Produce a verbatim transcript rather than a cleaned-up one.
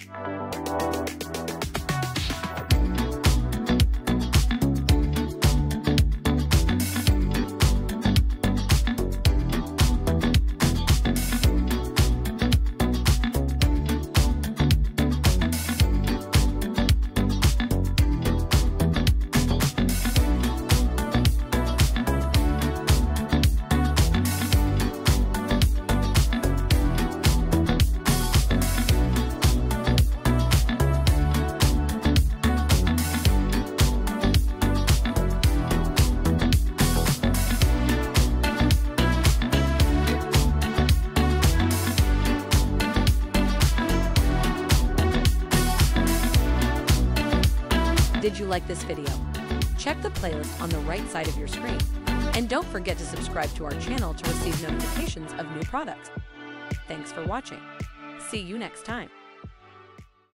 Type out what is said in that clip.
Did you like this video? Check the playlist on the right side of your screen. And don't forget to subscribe to our channel to receive notifications of new products. Thanks for watching. See you next time.